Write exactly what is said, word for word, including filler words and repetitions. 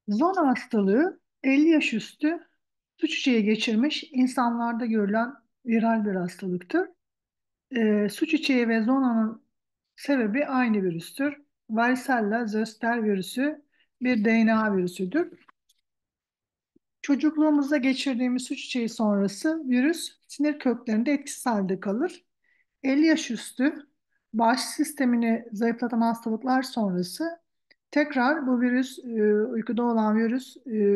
Zona hastalığı elli yaş üstü su çiçeği geçirmiş insanlarda görülen viral bir hastalıktır. Ee, su çiçeği ve zonanın sebebi aynı virüstür. Varicella zoster virüsü bir D N A virüsüdür. Çocukluğumuzda geçirdiğimiz su çiçeği sonrası virüs sinir köklerinde etkisiz halde kalır. elli yaş üstü bağışıklık sistemini zayıflatan hastalıklar sonrası tekrar bu virüs, e, uykuda olan virüs e,